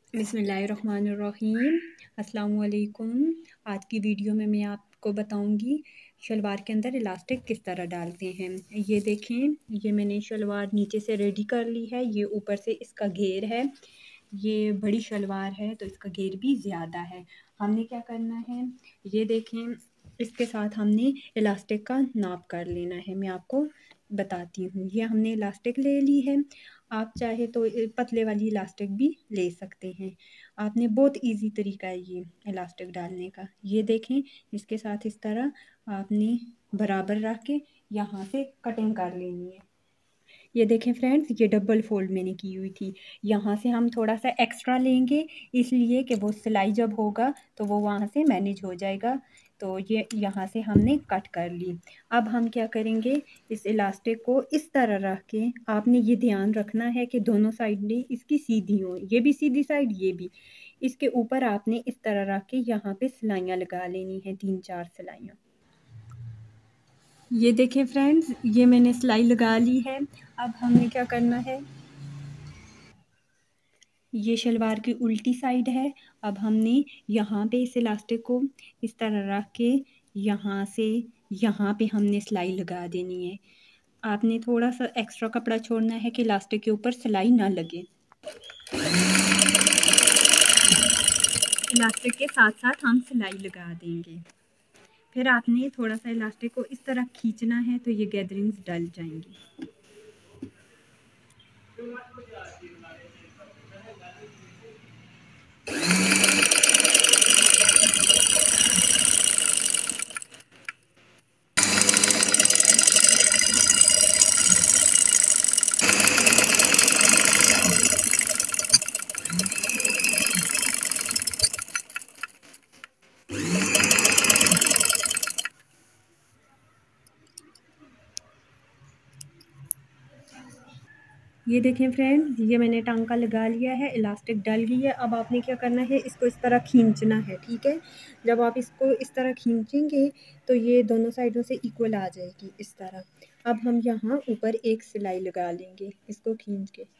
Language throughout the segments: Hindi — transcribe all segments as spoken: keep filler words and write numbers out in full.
बिस्मिल्लाहिर्रहमानिर्रहीम। अस्सलाम वालेकुम। आज की वीडियो में मैं आपको बताऊंगी शलवार के अंदर इलास्टिक किस तरह डालते हैं। ये देखें, ये मैंने शलवार नीचे से रेडी कर ली है। ये ऊपर से इसका घेर है। ये बड़ी शलवार है तो इसका घेर भी ज़्यादा है। हमने क्या करना है, ये देखें, इसके साथ हमने इलास्टिक का नाप कर लेना है। मैं आपको बताती हूँ। ये हमने इलास्टिक ले ली है। आप चाहे तो पतले वाली इलास्टिक भी ले सकते हैं। आपने बहुत इजी तरीका है ये इलास्टिक डालने का। ये देखें, इसके साथ इस तरह आपने बराबर रख के यहाँ से कटिंग कर लेनी है। ये देखें फ्रेंड्स, ये डबल फोल्ड मैंने की हुई थी। यहाँ से हम थोड़ा सा एक्स्ट्रा लेंगे, इसलिए कि वो सिलाई जब होगा तो वो वहाँ से मैनेज हो जाएगा। तो ये यहाँ से हमने कट कर ली। अब हम क्या करेंगे, इस इलास्टिक को इस तरह रख के, आपने ये ध्यान रखना है कि दोनों साइडें इसकी सीधी हो, ये भी सीधी साइड, ये भी। इसके ऊपर आपने इस तरह रख के यहाँ पे सिलाइयाँ लगा लेनी है, तीन चार सिलाइयाँ। ये देखें फ्रेंड्स, ये मैंने सिलाई लगा ली है। अब हमने क्या करना है, ये शलवार की उल्टी साइड है। अब हमने यहाँ पे इस इलास्टिक को इस तरह रख के यहाँ से यहाँ पे हमने सिलाई लगा देनी है। आपने थोड़ा सा एक्स्ट्रा कपड़ा छोड़ना है कि इलास्टिक के ऊपर सिलाई ना लगे। इलास्टिक के साथ साथ हम सिलाई लगा देंगे। फिर आपने थोड़ा सा इलास्टिक को इस तरह खींचना है तो ये गैदरिंग्स डल जाएंगी। ये देखें फ्रेंड्स, ये मैंने टांका लगा लिया है, इलास्टिक डल गई है। अब आपने क्या करना है, इसको इस तरह खींचना है, ठीक है। जब आप इसको इस तरह खींचेंगे तो ये दोनों साइडों से इक्वल आ जाएगी इस तरह। अब हम यहाँ ऊपर एक सिलाई लगा लेंगे इसको खींच के।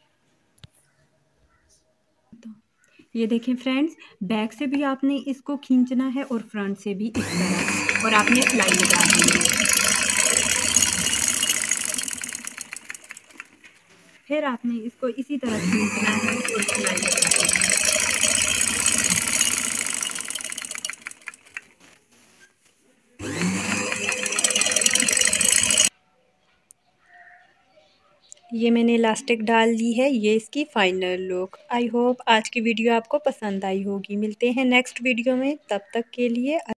ये देखें फ्रेंड्स, बैक से भी आपने इसको खींचना है और फ्रंट से भी इस तरह, और आपने सिलाई लगा देनी है। फिर आपने इसको इसी तरह खींचना है और सिलाई लगा देनी है। ये मैंने इलास्टिक डाल दी है। ये इसकी फाइनल लुक। आई होप आज की वीडियो आपको पसंद आई होगी। मिलते हैं नेक्स्ट वीडियो में, तब तक के लिए